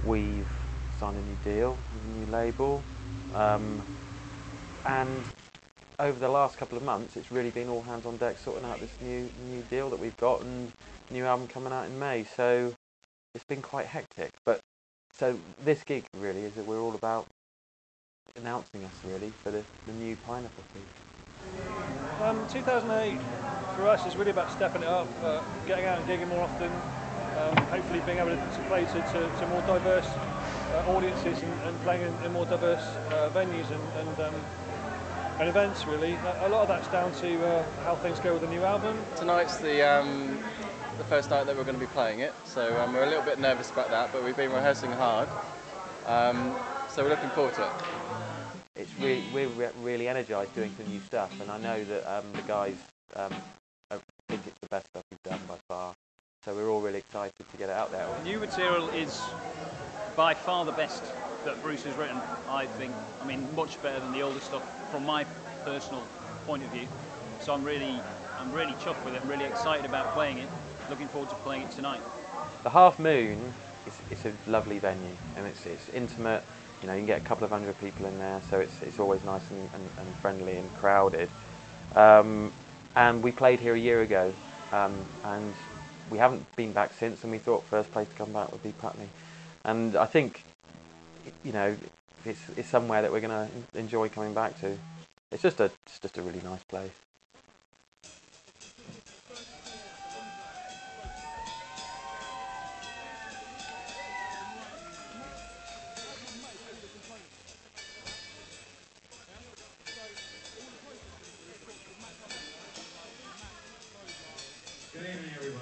we've signed a new deal with a new label, and over the last couple of months it's really been all hands on deck sorting out this new deal that we've got and new album coming out in May, so it's been quite hectic. But so this gig really is that we're all about announcing us really for the new Pineapple Peak. 2008 for us is really about stepping it up, getting out and gigging more often, hopefully being able to play to more diverse audiences and playing in more diverse venues and events really. A lot of that's down to how things go with the new album. Tonight's the first night that we're going to be playing it, so we're a little bit nervous about that, but we've been rehearsing hard, so we're looking forward to it. We're really energised doing some new stuff, and I know that the guys think it's the best stuff we've done by far, so we're all really excited to get it out there. New material is by far the best that Bruce has written, I think. I mean, much better than the older stuff from my personal point of view, so I'm really chuffed with it. I'm really excited about playing it, looking forward to playing it tonight. The Half Moon it's a lovely venue, and it's intimate. You know, you can get a couple of hundred people in there, so it's always nice and friendly and crowded. And we played here a year ago, and we haven't been back since, and we thought first place to come back would be Putney. And I think, you know, it's somewhere that we're going to enjoy coming back to. It's just a really nice place. Good evening, everybody.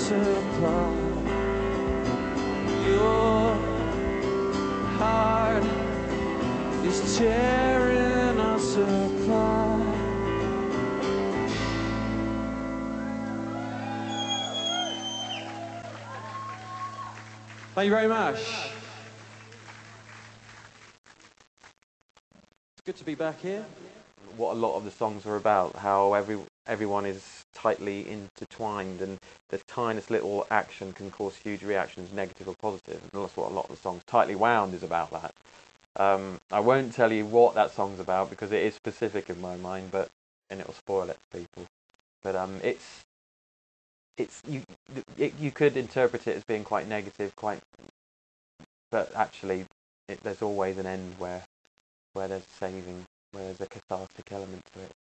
supply. Your heart is tearing us apart. Thank you very much. It's good to be back here. What a lot of the songs are about, how everyone is tightly intertwined, and the tiniest little action can cause huge reactions, negative or positive. And that's what a lot of the songs. Tightly Wound is about that. I won't tell you what that song's about because it is specific in my mind, and it'll spoil it for people. But you could interpret it as being quite negative, but actually there's always an end where there's saving, where there's a cathartic element to it.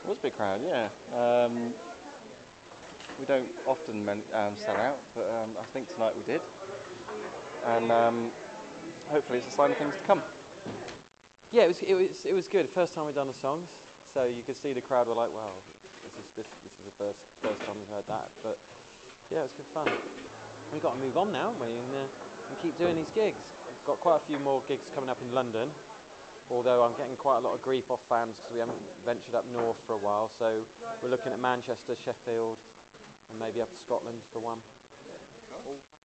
It was a big crowd, yeah. We don't often sell out, but I think tonight we did. And hopefully it's a sign of things to come. Yeah, it was good. First time we'd done the songs, so you could see the crowd were like, "Wow, this is the first time we've heard that." But yeah, it was good fun. We've got to move on now, haven't we, and keep doing these gigs. We've got quite a few more gigs coming up in London. Although I'm getting quite a lot of grief off fans because we haven't ventured up north for a while, so we're looking at Manchester, Sheffield, and maybe up to Scotland for one.